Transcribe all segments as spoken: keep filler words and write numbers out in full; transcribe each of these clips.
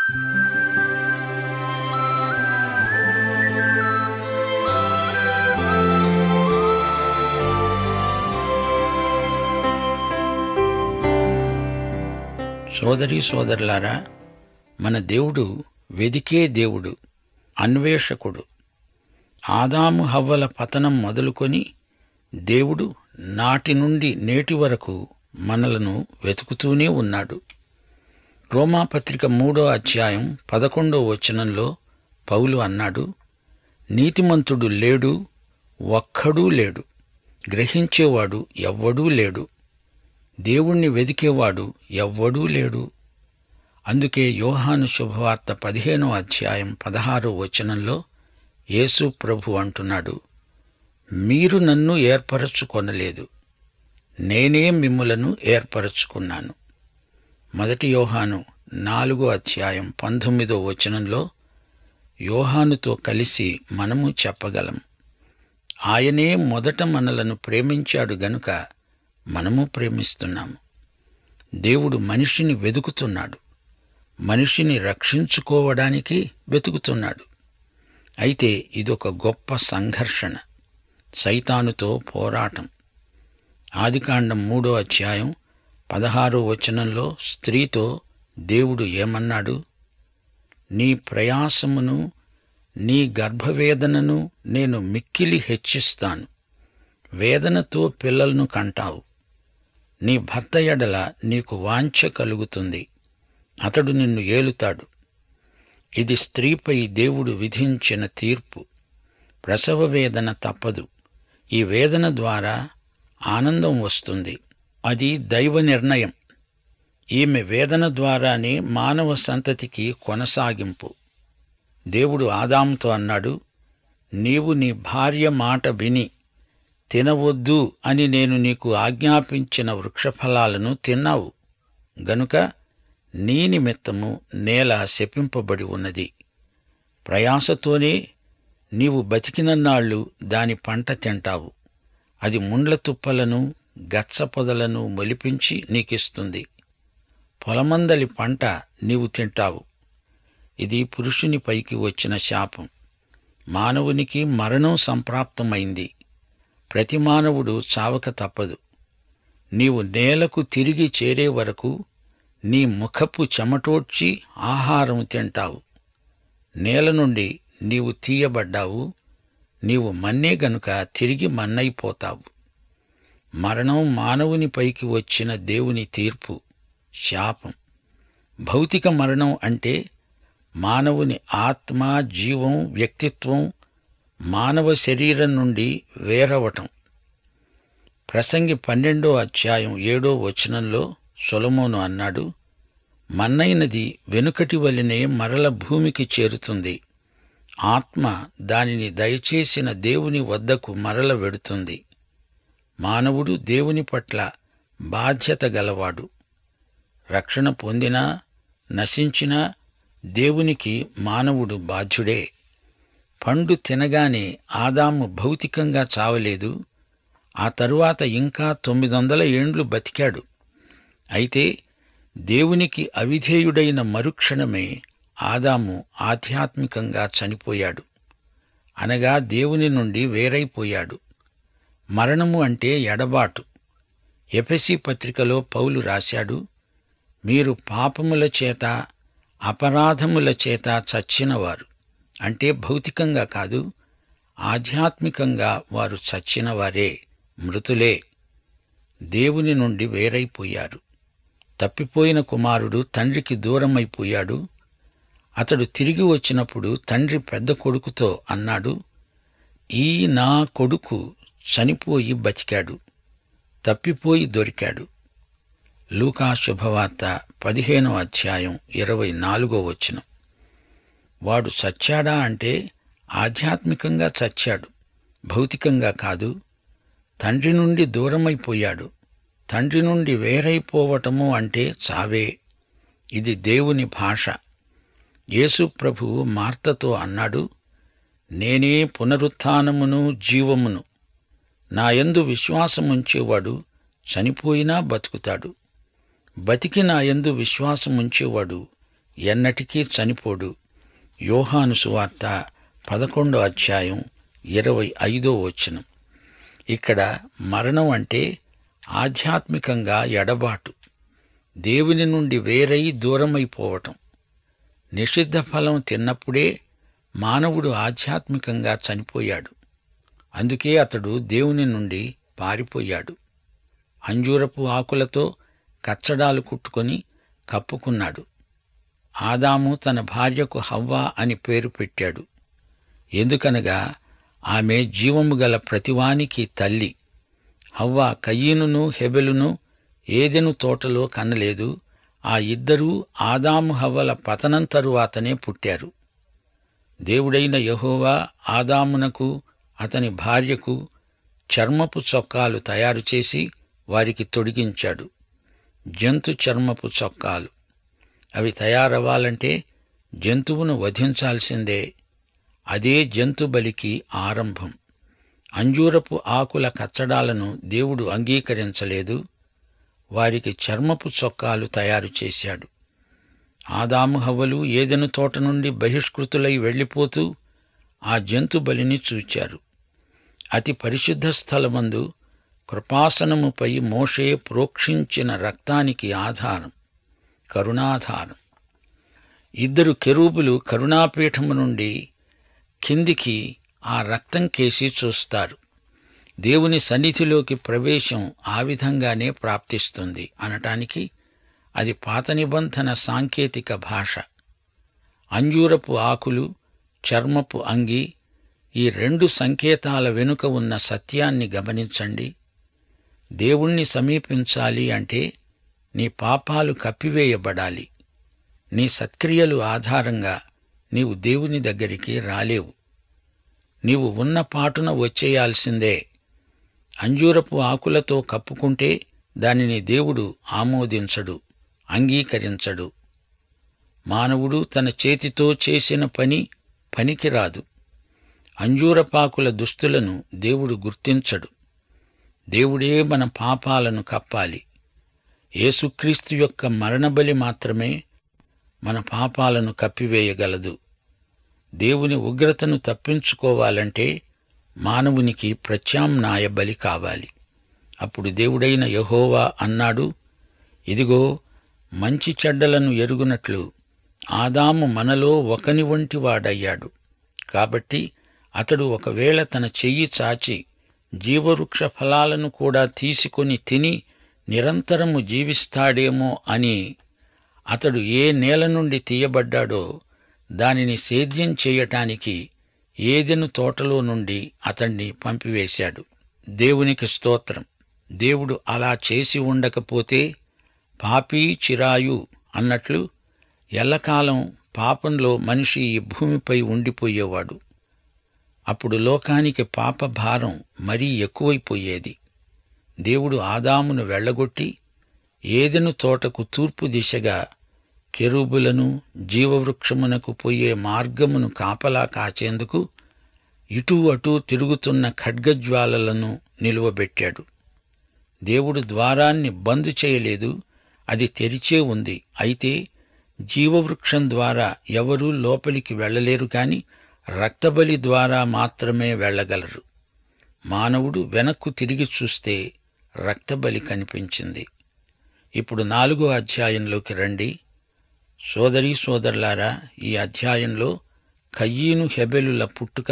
సోదరీ సోదరులారా, మన దేవుడు వెదికే దేవుడు, అన్వేషకుడు. ఆదాము హవ్వల పతనం మొదలుకొని దేవుడు నాటి నుండి నేటి వరకు మనలను వెతుకుతూనే ఉన్నాడు. రోమాపత్రిక మూడో అధ్యాయం పదకొండో వచనంలో పౌలు అన్నాడు, నీతిమంతుడు లేడు, ఒక్కడూ లేడు, గ్రహించేవాడు ఎవ్వడూ లేడు, దేవుణ్ణి వెదికేవాడు ఎవ్వడూ లేడు. అందుకే యోహాను శుభవార్త పదిహేనో అధ్యాయం పదహారో వచనంలో యేసు ప్రభు అంటున్నాడు, మీరు నన్ను ఏర్పరచుకొనలేదు, నేనే మిమ్ములను ఏర్పరచుకున్నాను. మొదటి యోహాను నాలుగో అధ్యాయం పంతొమ్మిదో వచనంలో యోహానుతో కలిసి మనము చెప్పగలం, ఆయనే మొదట మనలను ప్రేమించాడు గనుక మనము ప్రేమిస్తున్నాము. దేవుడు మనిషిని వెదుకుతున్నాడు, మనిషిని రక్షించుకోవడానికి వెతుకుతున్నాడు. అయితే ఇదొక గొప్ప సంఘర్షణ, సైతానుతో పోరాటం. ఆదికాండం మూడో అధ్యాయం పదహారో వచనంలో స్త్రీతో దేవుడు ఏమన్నాడు? నీ ప్రయాసమును నీ గర్భవేదనను నేను మిక్కిలి హెచ్చిస్తాను, వేదనతో పిల్లలను కంటావు. నీ భర్త ఎడల నీకు వాంఛ కలుగుతుంది, అతడు నిన్ను ఏలుతాడు. ఇది స్త్రీపై దేవుడు విధించిన తీర్పు. ప్రసవ వేదన తప్పదు. ఈ వేదన ద్వారా ఆనందం వస్తుంది. అది దైవ నిర్ణయం. ఈమె వేదన ద్వారానే మానవ సంతతికి కొనసాగింపు. దేవుడు ఆదాముతో అన్నాడు, నీవు నీ భార్య మాట విని తినవద్దు అని నేను నీకు ఆజ్ఞాపించిన వృక్షఫలాలను తిన్నావు గనుక నీ నిమిత్తము నేల శపింపబడి ఉన్నది. ప్రయాసతోనే నీవు బతికినన్నాళ్ళు దాని పంట తింటావు. అది ముండ్ల తుప్పలను గచ్చ పొదలను మొలిపించి నీకిస్తుంది. పొలమందలి పంట నీవు తింటావు. ఇది పురుషుని పైకి వచ్చిన శాపం. మానవునికి మరణం సంప్రాప్తమైంది. ప్రతి మానవుడు చావక తప్పదు. నీవు నేలకు తిరిగి చేరే వరకు నీ ముఖపు చెమటోడ్చి ఆహారం తింటావు. నేల నుండి నీవు తీయబడ్డావు. నీవు మన్నే గనుక తిరిగి మన్నైపోతావు. మరణం మానవుని పైకి వచ్చిన దేవుని తీర్పు, శాపం. భౌతిక మరణం అంటే మానవుని ఆత్మ, జీవం, వ్యక్తిత్వం మానవ శరీరం నుండి వేరవటం. ప్రసంగి పన్నెండో అధ్యాయం ఏడో వచనంలో సొలొమోను అన్నాడు, మన్నైనది వెనుకటి వలెనే మరల భూమికి చేరుతుంది. ఆత్మ దానిని దయచేసిన దేవుని వద్దకు మరల వెడుతుంది. మానవుడు దేవుని పట్ల బాధ్యత గలవాడు. రక్షణ పొందినా నశించినా దేవునికి మానవుడు బాధ్యుడే. పండు తినగానే ఆదాము భౌతికంగా చావలేదు. ఆ తరువాత ఇంకా తొమ్మిది వందల ఏండ్లు బతికాడు. అయితే దేవునికి అవిధేయుడైన మరుక్షణమే ఆదాము ఆధ్యాత్మికంగా చనిపోయాడు. అనగా దేవుని నుండి వేరైపోయాడు. మరణము అంటే ఎడబాటు. ఎఫెసీ పత్రికలో పౌలు రాశాడు, మీరు పాపముల చేత అపరాధముల చేత చచ్చినవారు. అంటే భౌతికంగా కాదు, ఆధ్యాత్మికంగా వారు చచ్చినవారే, మృతులే. దేవుని నుండి వేరైపోయారు. తప్పిపోయిన కుమారుడు తండ్రికి దూరమైపోయాడు. అతడు తిరిగి వచ్చినప్పుడు తండ్రి పెద్ద కొడుకుతో అన్నాడు, ఈ నా కొడుకు చనిపోయి బతికాడు, తప్పిపోయి దొరికాడు. లూకా శుభవార్త పదిహేనో అధ్యాయం ఇరవై నాలుగో వచనం. వాడు చచ్చాడా అంటే ఆధ్యాత్మికంగా చచ్చాడు, భౌతికంగా కాదు. తండ్రి నుండి దూరమైపోయాడు. తండ్రి నుండి వేరైపోవటము అంటే చావే. ఇది దేవుని భాష. యేసు ప్రభువు మార్తతో అన్నాడు, నేనే పునరుత్థానమును జీవమును. నాయందు విశ్వాసముంచేవాడు చనిపోయినా బతుకుతాడు. బతికి నాయందు విశ్వాసముంచేవాడు ఎన్నటికీ చనిపోడు. యోహాను సువార్త పదకొండో అధ్యాయం ఇరవై ఐదో వచనం. ఇక్కడ మరణం అంటే ఆధ్యాత్మికంగా ఎడబాటు, దేవుని నుండి వేరై దూరమైపోవటం. నిషిద్ధ ఫలం తిన్నప్పుడే మానవుడు ఆధ్యాత్మికంగా చనిపోయాడు. అందుకే అతడు దేవుని నుండి పారిపోయాడు. అంజూరపు ఆకులతో కచ్చడాలు కుట్టుకొని కప్పుకున్నాడు. ఆదాము తన భార్యకు హవ్వ అని పేరు పెట్టాడు. ఎందుకనగా ఆమె జీవము గల ప్రతివానికి తల్లి. హవ్వ కయీనును హెబెలును ఏదెను తోటలో కనలేదు. ఆ ఇద్దరూ ఆదాము హవ్వల పతనం తరువాతనే పుట్టారు. దేవుడైన యెహోవా ఆదామునకు అతని భార్యకు చర్మపు చొక్కాలు తయారుచేసి వారికి తొడిగించాడు. జంతు చర్మపు చొక్కాలు. అవి తయారవ్వాలంటే జంతువును వధించాల్సిందే. అదే జంతుబలికి ఆరంభం. అంజూరపు ఆకుల కచ్చడాలను దేవుడు అంగీకరించలేదు. వారికి చర్మపు చొక్కాలు తయారు చేశాడు. ఆదాము హవ్వలు ఏదెను తోట నుండి బహిష్కృతులై వెళ్లిపోతూ ఆ జంతుబలిని చూచారు. అతి పరిశుద్ధ స్థలమందు కృపాసనముపై మోషే ప్రోక్షించిన రక్తానికి ఆధారం, కరుణాధారం. ఇద్దరు కెరూబులు కరుణాపీఠము నుండి కిందికి ఆ రక్తం కేసి చూస్తారు. దేవుని సన్నిధిలోకి ప్రవేశం ఆ విధంగానే ప్రాప్తిస్తుంది అనటానికి అది పాత నిబంధన సాంకేతిక భాష. అంజూరపు ఆకులు, చర్మపు అంగి, ఈ రెండు సంకేతాల వెనుక ఉన్న సత్యాన్ని గమనించండి. దేవుణ్ణి సమీపించాలి అంటే నీ పాపాలు కప్పివేయబడాలి. నీ సత్క్రియలు ఆధారంగా నీవు దేవుని దగ్గరికి రాలేవు. నీవు ఉన్న పాటున వచ్చేయాల్సిందే. అంజూరపు ఆకులతో కప్పుకుంటే దానిని దేవుడు ఆమోదించడు, అంగీకరించడు. మానవుడు తన చేతితో చేసిన పని పనికిరాదు. అంజూరపాకుల దుస్తులను దేవుడు గుర్తించడు. దేవుడే మన పాపాలను కప్పాలి. యేసుక్రీస్తు యొక్క మరణబలి మాత్రమే మన పాపాలను కప్పివేయగలదు. దేవుని ఉగ్రతను తప్పించుకోవాలంటే మానవునికి ప్రత్యామ్నాయ బలి కావాలి. అప్పుడు దేవుడైన యెహోవా అన్నాడు, ఇదిగో, మంచి చెడ్డలను ఎరుగునట్లు ఆదాము మనలో ఒకని వంటి వాడయ్యాడు. కాబట్టి అతడు ఒకవేళ తన చెయ్యి చాచి జీవవృక్ష ఫలాలను కూడా తీసుకొని తిని నిరంతరము జీవిస్తాడేమో అని అతడు ఏ నేల నుండి తీయబడ్డాడో దానిని సేద్యం చేయటానికి ఏదెను తోటలో నుండి అతణ్ణి పంపివేశాడు. దేవునికి స్తోత్రం. దేవుడు అలా చేసి ఉండకపోతే పాపీ చిరాయు అన్నట్లు ఎల్లకాలం పాపంలో మనిషి ఈ భూమిపై ఉండిపోయేవాడు. అప్పుడు లోకానికి పాప భారం మరీ ఎక్కువైపోయేది. దేవుడు ఆదామును వెళ్లగొట్టి ఏదెను తోటకు తూర్పు దిశగా కెరూబులను, జీవవృక్షమునకు పోయే మార్గమును కాపలా కాచేందుకు ఇటూ అటూ తిరుగుతున్న ఖడ్గజ్వాలలను నిలువబెట్టాడు. దేవుడు ద్వారాన్ని బంద్ చేయలేదు, అది తెరిచే ఉంది. అయితే జీవవృక్షం ద్వారా ఎవరూ లోపలికి వెళ్లలేరు, కాని రక్తబలి ద్వారా మాత్రమే వెళ్లగలరు. మానవుడు వెనక్కు తిరిగి చూస్తే రక్తబలి కనిపించింది. ఇప్పుడు నాలుగో అధ్యాయంలోకి రండి. సోదరీ సోదరులారా, ఈ అధ్యాయంలో కయీను హెబెలుల పుట్టుక,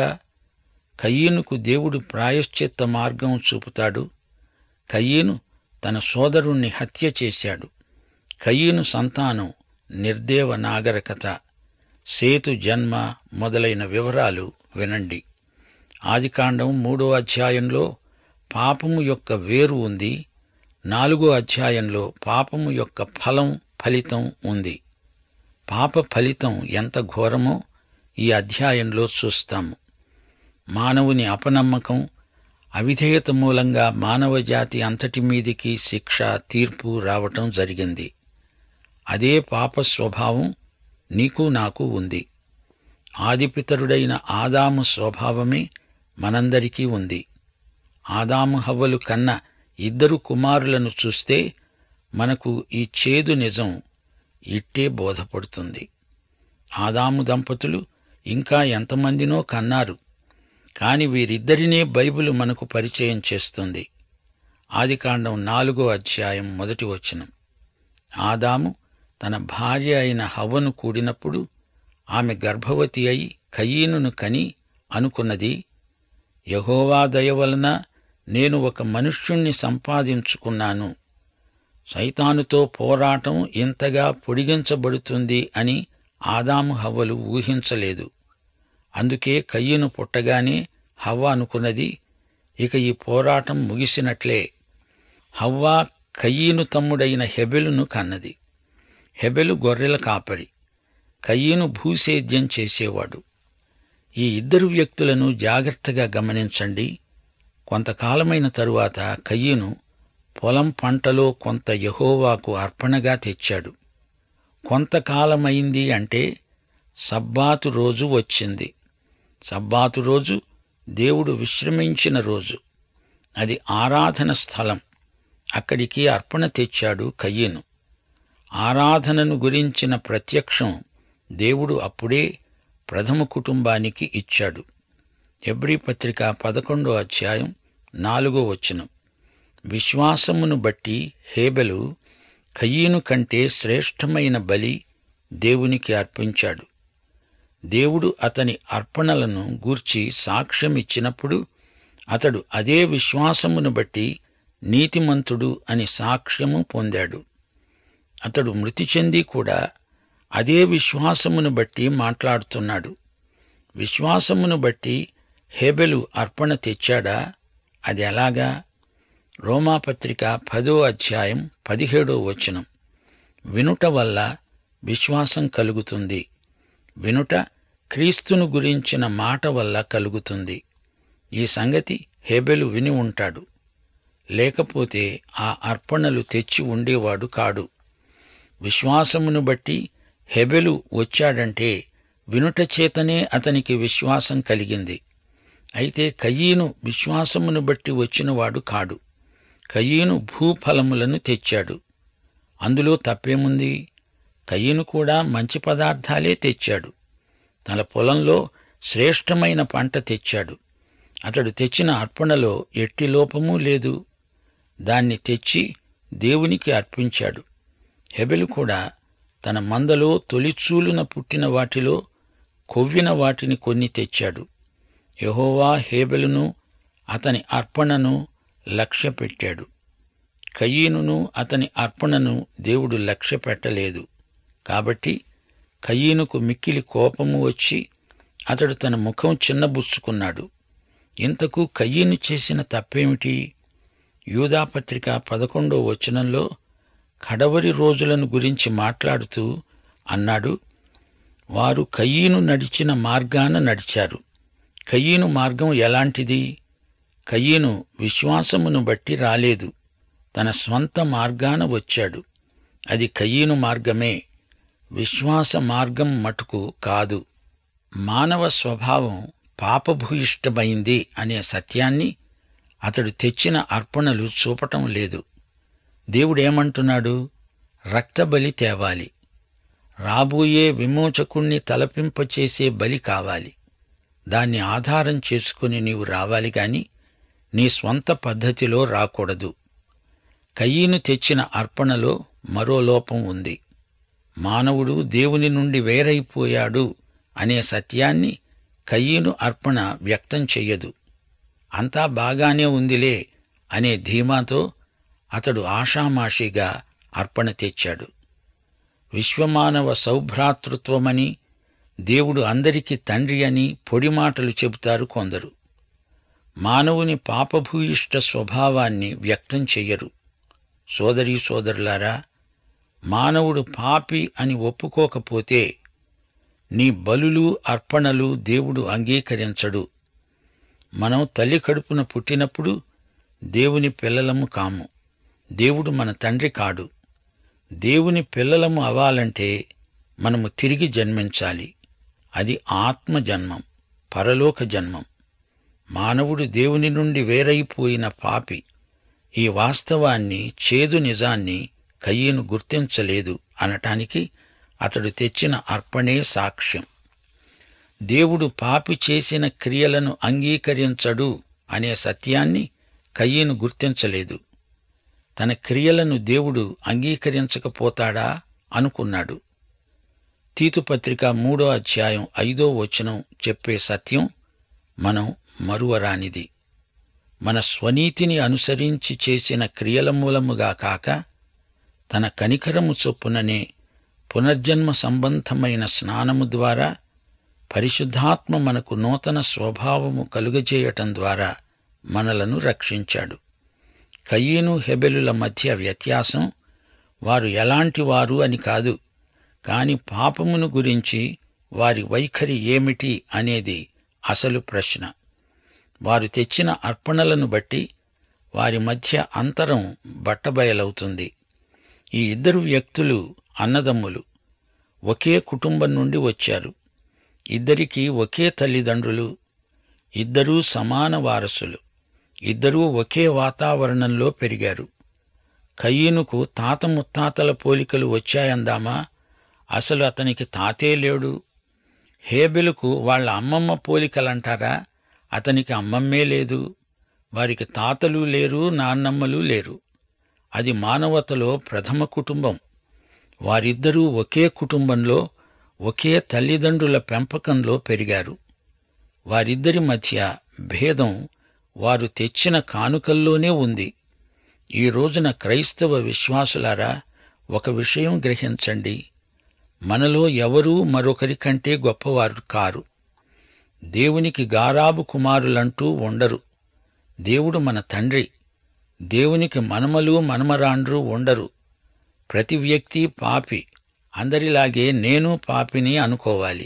కయీనుకు దేవుడు ప్రాయశ్చిత్త మార్గం చూపుతాడు. కయీను తన సోదరుణ్ణి హత్య చేశాడు. కయీను సంతానం నిర్దేవ నాగరికత, సేతు జన్మ మొదలైన వివరాలు వినండి. ఆదికాండం మూడో అధ్యాయంలో పాపము యొక్క వేరు ఉంది. నాలుగో అధ్యాయంలో పాపము యొక్క ఫలం, ఫలితం ఉంది. పాప ఫలితం ఎంత ఘోరమో ఈ అధ్యాయంలో చూస్తాము. మానవుని అపనమ్మకం, అవిధేయత మూలంగా మానవజాతి అంతటి మీదికి శిక్ష, తీర్పు రావటం జరిగింది. అదే పాప స్వభావం నీకు నాకు ఉంది. ఆదిపితరుడైన ఆదాము స్వభావమే మనందరికీ ఉంది. ఆదాము హవ్వలు కన్న ఇద్దరు కుమారులను చూస్తే మనకు ఈ చేదు నిజం, ఇట్టే బోధపడుతుంది. ఆదాము దంపతులు ఇంకా ఎంతమందినో కన్నారు, కాని వీరిద్దరినే బైబిలు మనకు పరిచయం చేస్తుంది. ఆదికాండం నాలుగో అధ్యాయం మొదటి వచనం. ఆదాము తన భార్య అయిన హవ్వను కూడినప్పుడు ఆమె గర్భవతి అయి కయీనును కని అనుకున్నది, యెహోవా దయ వలన నేను ఒక మనుష్యుణ్ణి సంపాదించుకున్నాను. సైతానుతో పోరాటం ఇంతగా పొడిగించబడుతుంది అని ఆదాము హవ్వలు ఊహించలేదు. అందుకే కయీను పుట్టగానే హవ్వ అనుకున్నది, ఇక ఈ పోరాటం ముగిసినట్లే. హవ్వ కయీను తమ్ముడైన హెబెలును కన్నది. హెబెలు గొర్రెల కాపరి, కయీను భూసేద్యం చేసేవాడు. ఈ ఇద్దరు వ్యక్తులను జాగ్రత్తగా గమనించండి. కొంతకాలమైన తరువాత కయీను పొలం పంటలో కొంత యెహోవాకు అర్పణగా తెచ్చాడు. కొంతకాలమైంది అంటే సబ్బాతు రోజు వచ్చింది. సబ్బాతు రోజు దేవుడు విశ్రమించిన రోజు. అది ఆరాధన స్థలం. అక్కడికి అర్పణ తెచ్చాడు కయీను. ఆరాధనను గురించిన ప్రత్యక్షం దేవుడు అప్పుడే ప్రథమ కుటుంబానికి ఇచ్చాడు. హెబ్రీ పత్రిక పదకొండో అధ్యాయం నాలుగో వచనం. విశ్వాసమును బట్టి హేబెలు కయీను కంటే శ్రేష్టమైన బలి దేవునికి అర్పించాడు. దేవుడు అతని అర్పణలను గూర్చి సాక్ష్యమిచ్చినప్పుడు అతడు అదే విశ్వాసమును బట్టి నీతిమంతుడు అని సాక్ష్యము పొందాడు. అతడు మృతి చెంది కూడా అదే విశ్వాసమును బట్టి మాట్లాడుతున్నాడు. విశ్వాసమును బట్టి హేబెలు అర్పణ తెచ్చాడా? అది ఎలాగా? రోమాపత్రిక పదో అధ్యాయం పదిహేడో వచనం. వినుట వల్ల విశ్వాసం కలుగుతుంది. వినుట క్రీస్తును గురించిన మాట వల్ల కలుగుతుంది. ఈ సంగతి హేబెలు విని ఉంటాడు. లేకపోతే ఆ అర్పణలు తెచ్చి ఉండేవాడు కాడు. విశ్వాసమును బట్టి హెబెలు వచ్చాడంటే వినుట చేతనే అతనికి విశ్వాసం కలిగింది. అయితే కయీను విశ్వాసమును బట్టి వచ్చినవాడు కాడు. కయీను భూఫలములను తెచ్చాడు. అందులో తప్పేముంది? కయీను కూడా మంచి పదార్థాలే తెచ్చాడు. తన పొలంలో శ్రేష్టమైన పంట తెచ్చాడు. అతడు తెచ్చిన అర్పణలో ఎట్టి లోపమూ లేదు. దాన్ని తెచ్చి దేవునికి అర్పించాడు. హెబెలు కూడా తన మందలో తొలిచూలున పుట్టిన వాటిలో కొవ్విన వాటిని కొన్ని తెచ్చాడు. యెహోవా హేబెలును అతని అర్పణను లక్ష్యపెట్టాడు. కయీనును అతని అర్పణను దేవుడు లక్ష్యపెట్టలేదు. కాబట్టి కయీనుకు మిక్కిలి కోపము వచ్చి అతడు తన ముఖం చిన్నబుచ్చుకున్నాడు. ఇంతకు కయీను చేసిన తప్పేమిటి? యూదాపత్రిక పదకొండో వచనంలో కడవరి రోజులను గురించి మాట్లాడుతూ అన్నాడు, వారు కయీను నడిచిన మార్గాన నడిచారు. కయీను మార్గం ఎలాంటిది? కయీను విశ్వాసమును బట్టి రాలేదు. తన స్వంత మార్గాన వచ్చాడు. అది కయీను మార్గమే, విశ్వాస మార్గం మటుకు కాదు. మానవ స్వభావం పాపభూయిష్టమైంది అనే సత్యాన్ని అతడు తెచ్చిన అర్పణలు చూపటం లేదు. దేవుడేమంటున్నాడు? రక్తబలి తేవాలి. రాబోయే విమోచకుణ్ణి తలపింపచేసే బలి కావాలి. దాన్ని ఆధారం చేసుకుని నీవు రావాలి గాని నీ స్వంత పద్ధతిలో రాకూడదు. కయీను తెచ్చిన అర్పణలో మరో లోపం ఉంది. మానవుడు దేవుని నుండి వేరైపోయాడు అనే సత్యాన్ని కయీను అర్పణ వ్యక్తం చెయ్యదు. అంతా బాగానే ఉందిలే అనే ధీమాతో అతడు ఆషామాషిగా అర్పణ తెచ్చాడు. విశ్వమానవ సౌభ్రాతృత్వమని, దేవుడు అందరికీ తండ్రి అని పొడి మాటలు చెబుతారు కొందరు. మానవుని పాపభూయిష్ట స్వభావాన్ని వ్యక్తం చెయ్యరు. సోదరీ సోదరులారా, మానవుడు పాపి అని ఒప్పుకోకపోతే నీ బలులు అర్పణలు దేవుడు అంగీకరించడు. మనం తల్లి కడుపున పుట్టినప్పుడు దేవుని పిల్లలము కాము. దేవుడు మన తండ్రి కాడు. దేవుని పిల్లలము అవ్వాలంటే మనము తిరిగి జన్మించాలి. అది ఆత్మ జన్మం, పరలోక జన్మం. మానవుడు దేవుని నుండి వేరైపోయిన పాపి. ఈ వాస్తవాన్ని, చేదు నిజాన్ని కయీను గుర్తించలేదు అనటానికి అతడు తెచ్చిన అర్పణే సాక్ష్యం. దేవుడు పాపి చేసిన క్రియలను అంగీకరించడు అనే సత్యాన్ని కయీను గుర్తించలేదు. తన క్రియలను దేవుడు అంగీకరించకపోతాడా అనుకున్నాడు. తీతుపత్రిక మూడో అధ్యాయం ఐదో వచనం చెప్పే సత్యం మనం మరువరానిది. మన స్వనీతిని అనుసరించి చేసిన క్రియల మూలముగా కాక తన కనికరము చొప్పుననే పునర్జన్మ సంబంధమైన స్నానము ద్వారా పరిశుద్ధాత్మ మనకు నూతన స్వభావము కలుగజేయటం ద్వారా మనలను రక్షించాడు. కయీను హెబెలుల మధ్య వ్యత్యాసం వారు ఎలాంటి వారు అని కాదు, కాని పాపమును గురించి వారి వైఖరి ఏమిటి అనేది అసలు ప్రశ్న. వారు తెచ్చిన అర్పణలను బట్టి వారి మధ్య అంతరం బట్టబయలవుతుంది. ఈ ఇద్దరు వ్యక్తులు అన్నదమ్ములు, ఒకే కుటుంబం నుండి వచ్చారు. ఇద్దరికీ ఒకే తల్లిదండ్రులు, ఇద్దరూ సమాన వారసులు, ఇద్దరూ ఒకే వాతావరణంలో పెరిగారు. కయీనుకు తాత ముత్తాతల పోలికలు వచ్చాయందామా? అసలు అతనికి తాతే లేడు. హేబెలుకు వాళ్ల అమ్మమ్మ పోలికలంటారా? అతనికి అమ్మమ్మే లేదు. వారికి తాతలు లేరు, నాన్నమ్మలు లేరు. అది మానవతలో ప్రథమ కుటుంబం. వారిద్దరూ ఒకే కుటుంబంలో ఒకే తల్లిదండ్రుల పెంపకంలో పెరిగారు. వారిద్దరి మధ్య భేదం వారు తెచ్చిన కానుకల్లోనే ఉంది. ఈ రోజున క్రైస్తవ విశ్వాసులారా, ఒక విషయం గ్రహించండి. మనలో ఎవరూ మరొకరి కంటే గొప్పవారు కారు. దేవునికి గారాబు కుమారులంటూ ఉండరు. దేవుడు మన తండ్రి. దేవునికి మనమలు మనమరాండ్రు ఉండరు. ప్రతి వ్యక్తి పాపి. అందరిలాగే నేను పాపిని అనుకోవాలి.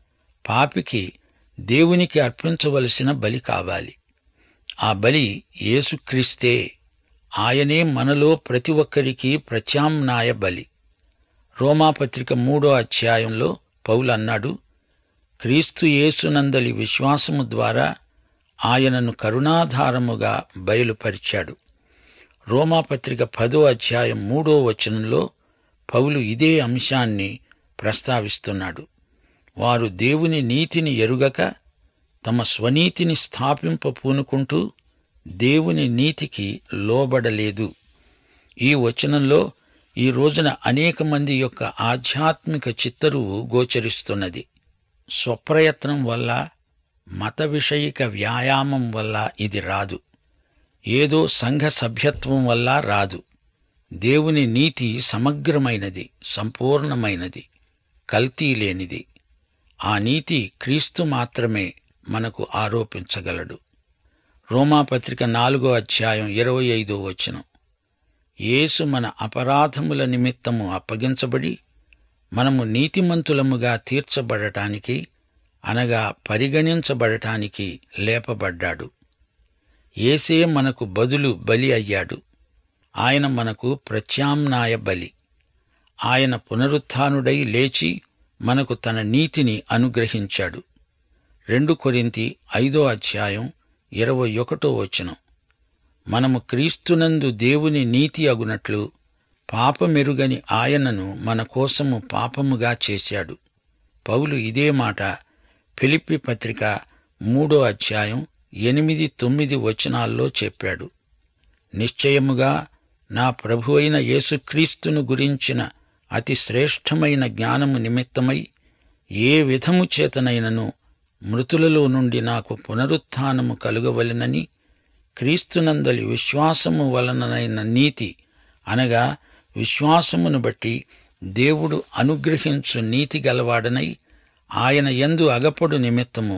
పాపికి దేవునికి అర్పించవలసిన బలి కావాలి. ఆ బలి యేసుక్రీస్తే. ఆయనే మనలో ప్రతి ఒక్కరికి ప్రత్యామ్నాయ బలి. రోమాపత్రిక మూడో అధ్యాయంలో పౌలన్నాడు, క్రీస్తు యేసునందలి విశ్వాసము ద్వారా ఆయనను కరుణాధారముగా బయలుపరిచాడు. రోమాపత్రిక పదో అధ్యాయం మూడో వచనంలో పౌలు ఇదే అంశాన్ని ప్రస్తావిస్తున్నాడు. వారు దేవుని నీతిని ఎరుగక తమ స్వనీతిని స్థాపింప పూనుకుంటూ దేవుని నీతికి లోబడలేదు. ఈ వచనంలో ఈ రోజున అనేక మంది యొక్క ఆధ్యాత్మిక చిత్తరువు గోచరిస్తున్నది. స్వప్రయత్నం వల్ల, మత విషయిక వ్యాయామం వల్ల ఇది రాదు. ఏదో సంఘ సభ్యత్వం వల్ల రాదు. దేవుని నీతి సమగ్రమైనది, సంపూర్ణమైనది, కల్తీ లేనిది. ఆ నీతి క్రీస్తు మాత్రమే మనకు ఆరోపించగలడు. రోమాపత్రిక నాలుగో అధ్యాయం ఇరవై ఐదో వచనం, యేసు మన అపరాధముల నిమిత్తము అప్పగించబడి మనము నీతిమంతులముగా తీర్చబడటానికి, అనగా పరిగణించబడటానికి లేపబడ్డాడు. యేసే మనకు బదులు బలి అయ్యాడు. ఆయన మనకు ప్రత్యామ్నాయ బలి. ఆయన పునరుత్థానుడై లేచి మనకు తన నీతిని అనుగ్రహించాడు. రెండు కొరింథీ ఐదో అధ్యాయం ఇరవై ఒకటో వచనం, మనము క్రీస్తునందు దేవుని నీతి అగునట్లు పాపమెరుగని ఆయనను మన కోసము పాపముగా చేశాడు. పౌలు ఇదే మాట ఫిలిప్పీ పత్రిక మూడో అధ్యాయం ఎనిమిది తొమ్మిది వచనాల్లో చెప్పాడు. నిశ్చయముగా నా ప్రభువైన యేసుక్రీస్తును గురించిన అతి శ్రేష్టమైన జ్ఞానము నిమిత్తమై ఏ విధము చేతనైనను మృతులలో నుండి నాకు పునరుత్థానము కలుగవలెనని క్రీస్తునందలి విశ్వాసము వలననైన నీతి, అనగా విశ్వాసమును బట్టి దేవుడు అనుగ్రహించు నీతి గలవాడనై ఆయన యందు అగపడు నిమిత్తము.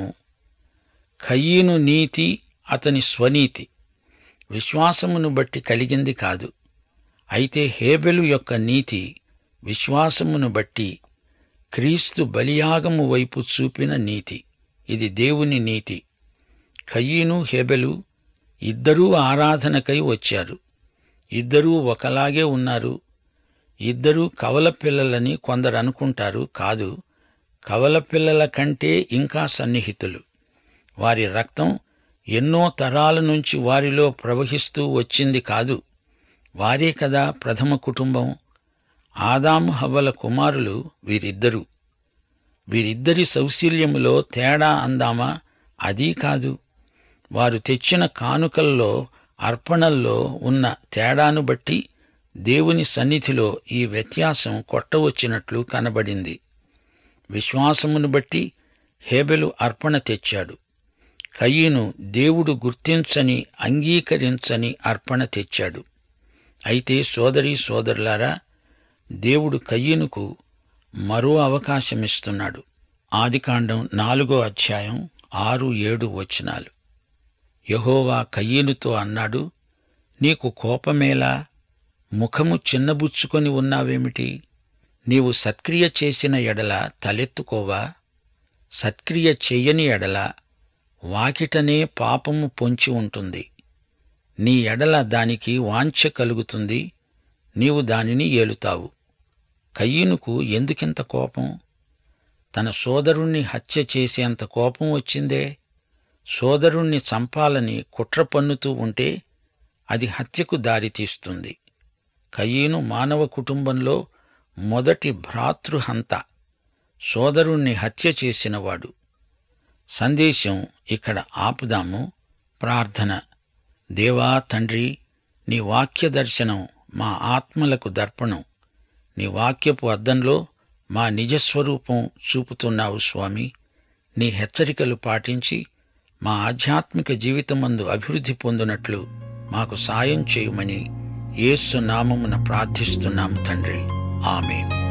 కయీను నీతి అతని స్వనీతి విశ్వాసమును బట్టి కలిగింది కాదు. అయితే హేబెలు యొక్క నీతి విశ్వాసమును బట్టి క్రీస్తు బలియాగము వైపు చూపిన నీతి. ఇది దేవుని నీతి. కయీను హేబెలు ఇద్దరూ ఆరాధనకై వచ్చారు. ఇద్దరూ ఒకలాగే ఉన్నారు. ఇద్దరూ కవల పిల్లలని కొందరు అనుకుంటారు. కాదు, కవల పిల్లల కంటే ఇంకా సన్నిహితులు. వారి రక్తం ఎన్నో తరాల నుంచి వారిలో ప్రవహిస్తూ వచ్చింది కాదు. వారే కదా ప్రథమ కుటుంబం. ఆదాము హవ్వల కుమారులు వీరిద్దరూ. వీరిద్దరి సౌశీల్యములో తేడా అందామా? అదీ కాదు. వారు తెచ్చిన కానుకల్లో, అర్పణల్లో ఉన్న తేడాను బట్టి దేవుని సన్నిధిలో ఈ వ్యత్యాసం కొట్టవచ్చినట్లు కనబడింది. విశ్వాసమును బట్టి హేబెలు అర్పణ తెచ్చాడు. కయీను దేవుడు గుర్తించని, అంగీకరించని అర్పణ తెచ్చాడు. అయితే సోదరీ సోదరులారా, దేవుడు కయీనుకు మరో అవకాశమిస్తున్నాడు. ఆదికాండం నాలుగో అధ్యాయం ఆరు ఏడు వచనాలు. యెహోవా కయీనుతో అన్నాడు, నీకు కోపమేలా? ముఖము చిన్నబుచ్చుకొని ఉన్నావేమిటి? నీవు సత్క్రియ చేసిన ఎడల తలెత్తుకోవా? సత్క్రియ చెయ్యని ఎడల వాకిటనే పాపము పొంచి ఉంటుంది. నీ ఎడల దానికి వాంఛ కలుగుతుంది, నీవు దానిని ఏలుతావు. కయీనుకు ఎందుకింత కోపం? తన సోదరుణ్ణి హత్య చేసేంత కోపం వచ్చిందే. సోదరుణ్ణి చంపాలని కుట్ర పన్నుతూ ఉంటే అది హత్యకు దారితీస్తుంది. కయీను మానవ కుటుంబంలో మొదటి భ్రాతృహంత, సోదరుణ్ణి హత్య చేసినవాడు. సందేశం ఇక్కడ ఆపుదాము. ప్రార్థన. దేవా తండ్రి, నీ వాక్య దర్శనం మా ఆత్మలకు దర్పణం. నీ వాక్యపు అద్దంలో మా నిజస్వరూపం చూపుతున్నావు స్వామి. నీ హెచ్చరికలు పాటించి మా ఆధ్యాత్మిక జీవితమందు అభివృద్ధి పొందినట్లు మాకు సాయం చేయుమని యేసు నామమున ప్రార్థిస్తున్నాము తండ్రి. ఆమేన్.